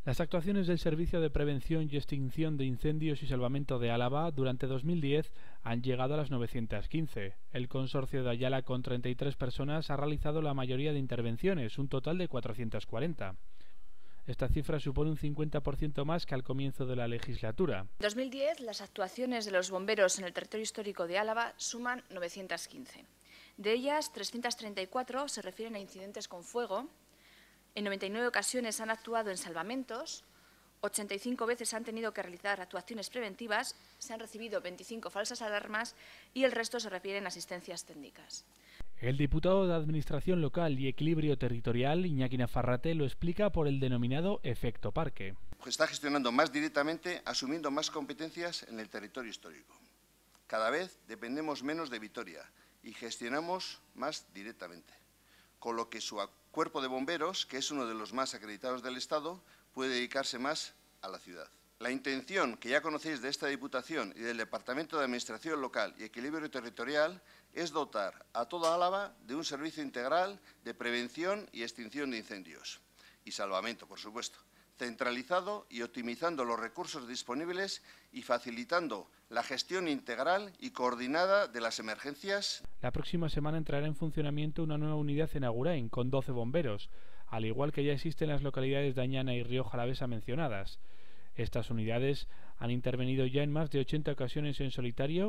Las actuaciones del Servicio de Prevención y Extinción de Incendios y Salvamento de Álava durante 2010 han llegado a las 915. El consorcio de Ayala, con 33 personas, ha realizado la mayoría de intervenciones, un total de 440. Esta cifra supone un 50% más que al comienzo de la legislatura. En 2010, las actuaciones de los bomberos en el territorio histórico de Álava suman 915. De ellas, 334 se refieren a incidentes con fuego. En 99 ocasiones han actuado en salvamentos, 85 veces han tenido que realizar actuaciones preventivas, se han recibido 25 falsas alarmas y el resto se refieren a asistencias técnicas. El diputado de Administración Local y Equilibrio Territorial, Iñaki Nafarrate, lo explica por el denominado efecto parque. Está gestionando más directamente, asumiendo más competencias en el territorio histórico. Cada vez dependemos menos de Vitoria y gestionamos más directamente, con lo que su cuerpo de bomberos, que es uno de los más acreditados del Estado, puede dedicarse más a la ciudad. La intención que ya conocéis de esta Diputación y del Departamento de Administración Local y Equilibrio Territorial es dotar a toda Álava de un servicio integral de prevención y extinción de incendios y salvamento, por supuesto, centralizado y optimizando los recursos disponibles y facilitando la gestión integral y coordinada de las emergencias. La próxima semana entrará en funcionamiento una nueva unidad en Agurain, con 12 bomberos, al igual que ya existen las localidades de Añana y Rioja Alavesa mencionadas. Estas unidades han intervenido ya en más de 80 ocasiones en solitario.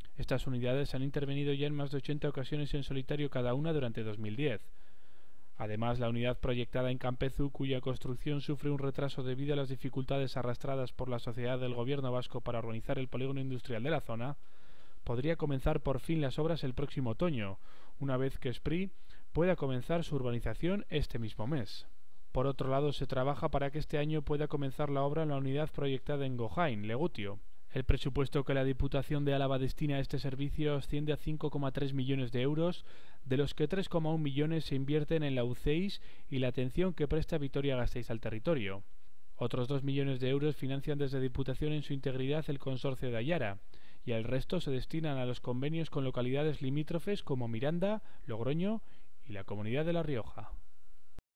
Cada una durante 2010. Además, la unidad proyectada en Campezu, cuya construcción sufre un retraso debido a las dificultades arrastradas por la sociedad del Gobierno vasco para organizar el polígono industrial de la zona, podría comenzar por fin las obras el próximo otoño, una vez que Spri pueda comenzar su urbanización este mismo mes. Por otro lado, se trabaja para que este año pueda comenzar la obra en la unidad proyectada en Gojain, Legutio. El presupuesto que la Diputación de Álava destina a este servicio asciende a 5,3 millones de euros, de los que 3,1 millones se invierten en la UCEIS y la atención que presta Vitoria-Gasteiz al territorio. Otros 2 millones de euros financian desde Diputación en su integridad el consorcio de Ayara, y el resto se destinan a los convenios con localidades limítrofes como Miranda, Logroño y la Comunidad de La Rioja.